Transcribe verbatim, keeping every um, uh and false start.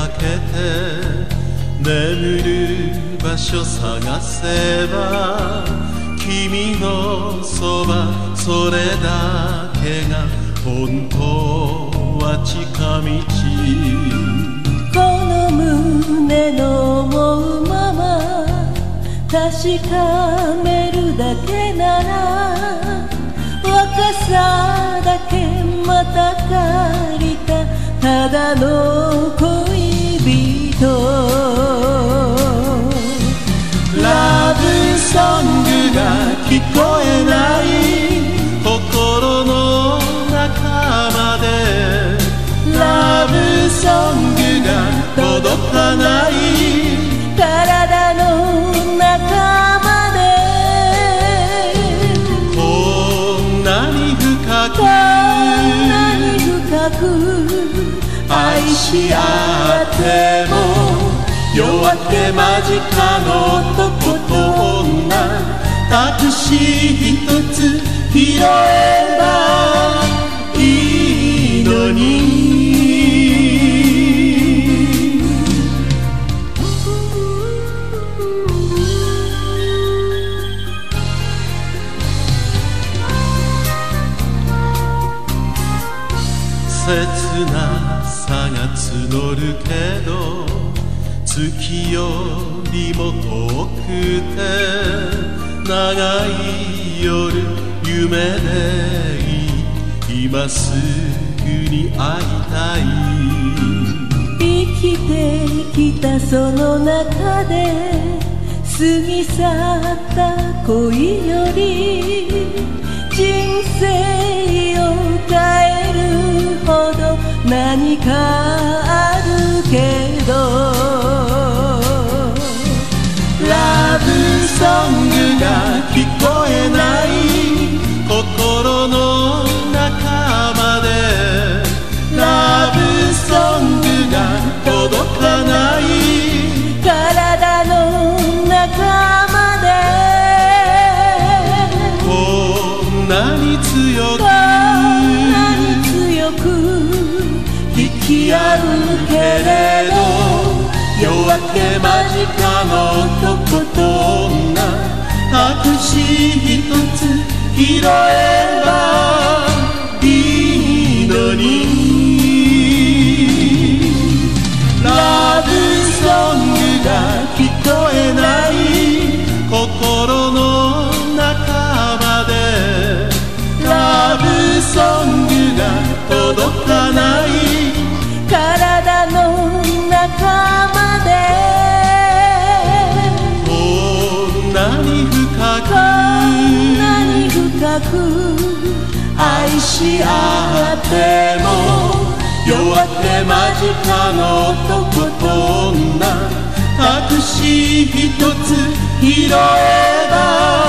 かけて眠る場所探せば君のそばそれだけが本当は近道この胸の思うまま確かめるだけなら若さだけまた借りたただの恋人ラブソングが聞こえない心の中までラブソングが届かない体の中までこんなに深くこんなに深く愛し合っても夜明け間近の男と女タクシー一つ拾えばいいのに切なさが募るけど月よりも遠くて長い夜夢でいい今すぐに会いたい生きてきたその中で過ぎ去った恋より人生を変えるほど何かあるけどラブソングが聞こえない心の中までラブソングが届かない体の中までこんなに強くこんなに強く引き合うけれど夜明け間近の男と女タクシー一つ拾えばいいのにラブソングが聞こえない心の中までラブソングが届かない体の中までこんなに深くこんなに深く愛し合っても夜明け間近の男と女タクシー一つ拾えば